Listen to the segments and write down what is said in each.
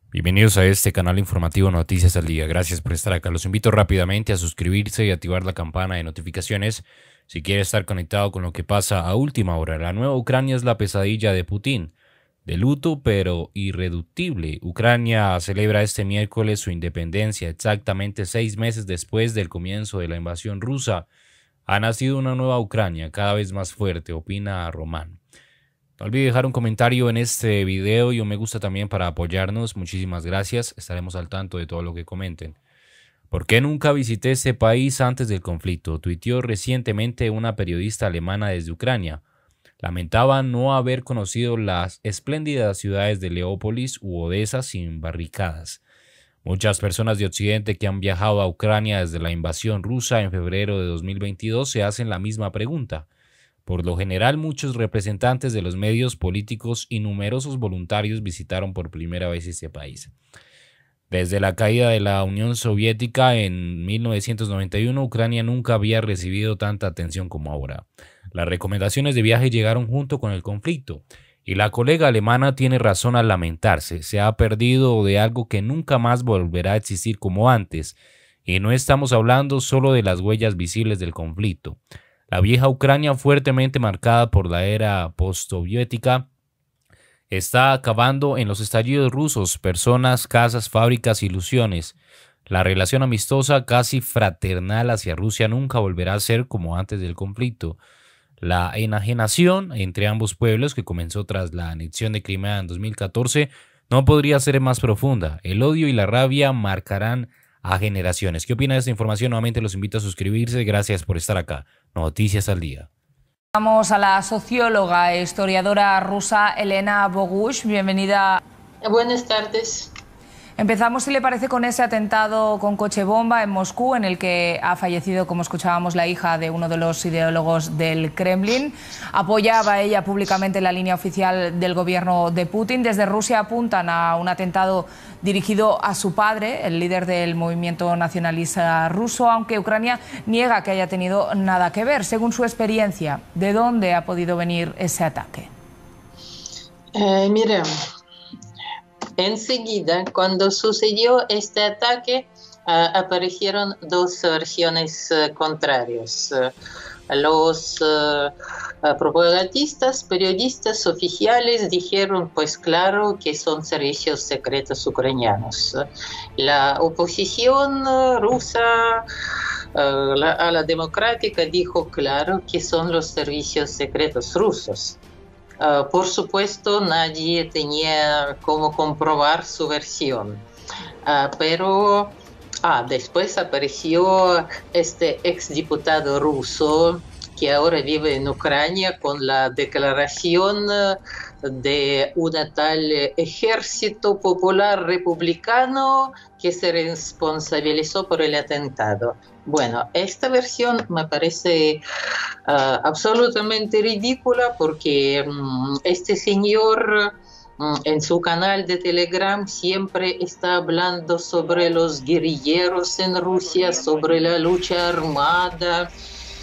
Bienvenidos a este canal informativo Noticias al Día. Gracias por estar acá. Los invito rápidamente a suscribirse y activar la campana de notificaciones si quiere estar conectado con lo que pasa a última hora. La nueva Ucrania es la pesadilla de Putin. De luto pero irreductible. Ucrania celebra este miércoles su independencia, exactamente 6 meses después del comienzo de la invasión rusa. Ha nacido una nueva Ucrania, cada vez más fuerte, opina Román. No olvide dejar un comentario en este video y un me gusta también para apoyarnos. Muchísimas gracias. Estaremos al tanto de todo lo que comenten. ¿Por qué nunca visité este país antes del conflicto? Tuiteó recientemente una periodista alemana desde Ucrania. Lamentaba no haber conocido las espléndidas ciudades de Leópolis u Odessa sin barricadas. Muchas personas de Occidente que han viajado a Ucrania desde la invasión rusa en febrero de 2022 se hacen la misma pregunta. Por lo general, muchos representantes de los medios políticos y numerosos voluntarios visitaron por primera vez este país. Desde la caída de la Unión Soviética en 1991, Ucrania nunca había recibido tanta atención como ahora. Las recomendaciones de viaje llegaron junto con el conflicto, y la colega alemana tiene razón al lamentarse. Se ha perdido de algo que nunca más volverá a existir como antes, y no estamos hablando solo de las huellas visibles del conflicto. La vieja Ucrania, fuertemente marcada por la era postsoviética, está acabando en los estallidos rusos, personas, casas, fábricas, ilusiones. La relación amistosa, casi fraternal hacia Rusia nunca volverá a ser como antes del conflicto. La enajenación entre ambos pueblos, que comenzó tras la anexión de Crimea en 2014, no podría ser más profunda. El odio y la rabia marcarán a generaciones. ¿Qué opina de esta información? Nuevamente los invito a suscribirse. Gracias por estar acá. Noticias al Día. Vamos a la socióloga e historiadora rusa Elena Bogush. Bienvenida. Buenas tardes. Empezamos, si le parece, con ese atentado con coche bomba en Moscú, en el que ha fallecido, como escuchábamos, la hija de uno de los ideólogos del Kremlin. Apoyaba ella públicamente la línea oficial del gobierno de Putin. Desde Rusia apuntan a un atentado dirigido a su padre, el líder del movimiento nacionalista ruso, aunque Ucrania niega que haya tenido nada que ver. Según su experiencia, ¿de dónde ha podido venir ese ataque? Mira, enseguida, cuando sucedió este ataque, aparecieron dos versiones contrarias. Los propagandistas, periodistas oficiales dijeron, pues claro, que son servicios secretos ucranianos. La oposición rusa a la democrática dijo, claro, que son los servicios secretos rusos. Por supuesto, nadie tenía cómo comprobar su versión, pero después apareció este exdiputado ruso que ahora vive en Ucrania con la declaración de un tal ejército popular republicano que se responsabilizó por el atentado. Bueno, esta versión me parece absolutamente ridícula porque este señor en su canal de Telegram siempre está hablando sobre los guerrilleros en Rusia, sobre la lucha armada,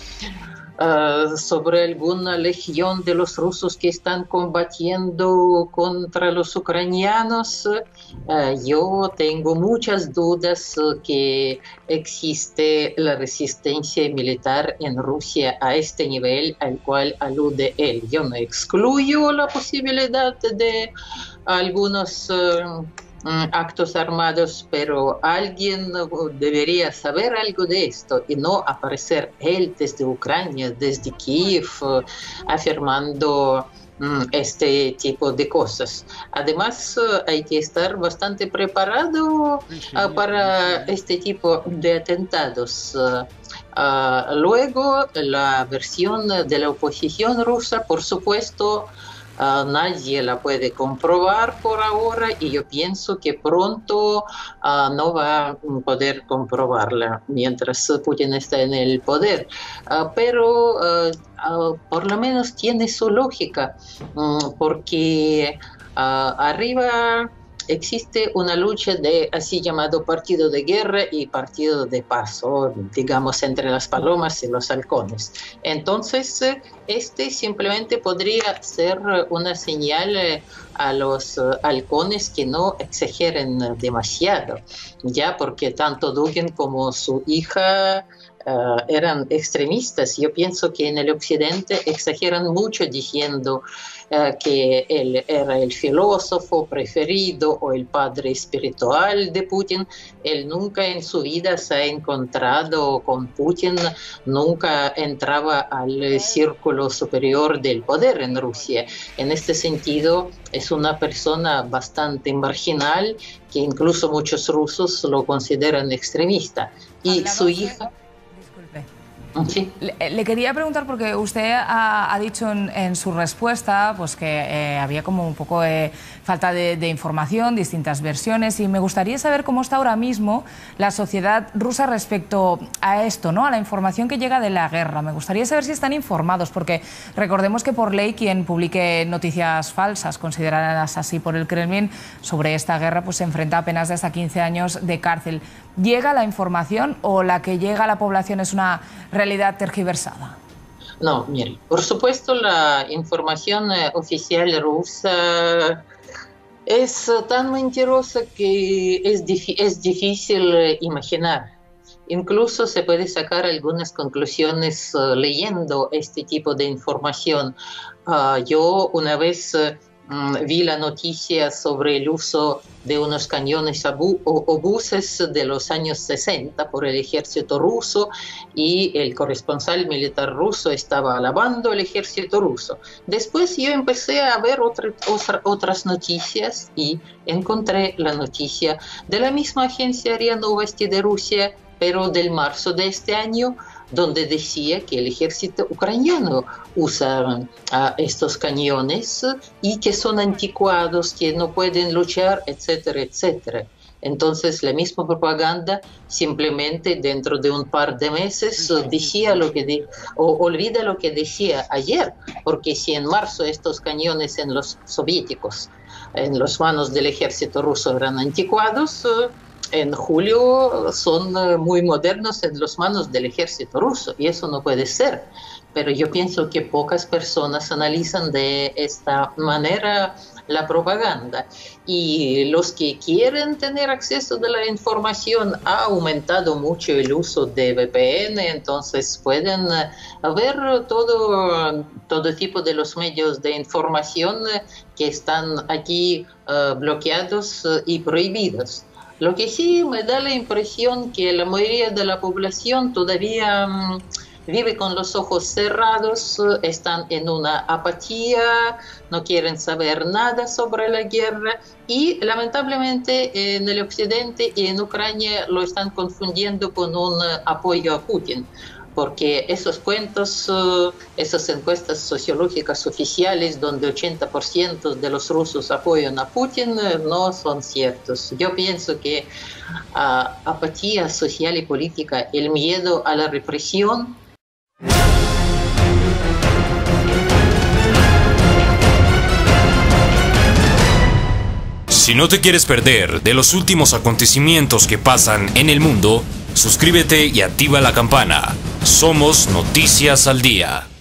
sobre alguna legión de los rusos que están combatiendo contra los ucranianos. Yo tengo muchas dudas que existe la resistencia militar en Rusia a este nivel al cual alude él. Yo no excluyo la posibilidad de algunos actos armados, pero alguien debería saber algo de esto y no aparecer él desde Ucrania, desde Kiev, afirmando este tipo de cosas. Además, hay que estar bastante preparado para este tipo de atentados. Luego, la versión de la oposición rusa, por supuesto, nadie la puede comprobar por ahora y yo pienso que pronto no va a poder comprobarla mientras Putin está en el poder. Pero por lo menos tiene su lógica, porque arriba existe una lucha de así llamado partido de guerra y partido de paz, o digamos entre las palomas y los halcones. Entonces, este simplemente podría ser una señal a los halcones que no exageren demasiado, ya porque tanto Dugin como su hija eran extremistas. Yo pienso que en el occidente exageran mucho diciendo que él era el filósofo preferido o el padre espiritual de Putin. Él nunca en su vida se ha encontrado con Putin, nunca entraba al círculo superior del poder en Rusia. En este sentido, es una persona bastante marginal que incluso muchos rusos lo consideran extremista. Y su hija... Sí. Le quería preguntar, porque usted ha dicho en su respuesta pues que había como un poco falta de información, distintas versiones, y me gustaría saber cómo está ahora mismo la sociedad rusa respecto a esto, ¿no? A la información que llega de la guerra. Me gustaría saber si están informados, porque recordemos que por ley quien publique noticias falsas, consideradas así por el Kremlin, sobre esta guerra, pues se enfrenta a penas de hasta 15 años de cárcel. ¿Llega la información o la que llega a la población es una realidad tergiversada? No, mire, por supuesto la información oficial rusa es tan mentirosa que es difícil imaginar. Incluso se puede sacar algunas conclusiones leyendo este tipo de información. Yo una vez vi la noticia sobre el uso de unos cañones obuses de los años 60 por el ejército ruso, y el corresponsal militar ruso estaba alabando el ejército ruso. Después yo empecé a ver otras noticias y encontré la noticia de la misma agencia RIA Novosti de Rusia, pero del marzo de este año, donde decía que el ejército ucraniano usa estos cañones y que son anticuados, que no pueden luchar, etcétera, etcétera. Entonces la misma propaganda simplemente dentro de un par de meses decía olvida lo que decía ayer, porque si en marzo estos cañones en los soviéticos, en las manos del ejército ruso, eran anticuados, en julio son muy modernos en las manos del ejército ruso, y eso no puede ser. Pero yo pienso que pocas personas analizan de esta manera la propaganda, y los que quieren tener acceso de la información ha aumentado mucho el uso de VPN, entonces pueden ver todo tipo de los medios de información que están aquí bloqueados y prohibidos. Lo que sí me da la impresión que la mayoría de la población todavía vive con los ojos cerrados, están en una apatía, no quieren saber nada sobre la guerra, y lamentablemente en el occidente y en Ucrania lo están confundiendo con un apoyo a Putin, porque esos cuentos, esas encuestas sociológicas oficiales donde 80% de los rusos apoyan a Putin no son ciertos. Yo pienso que apatía social y política, el miedo a la represión. Si no te quieres perder de los últimos acontecimientos que pasan en el mundo, suscríbete y activa la campana. Somos Noticias al Día.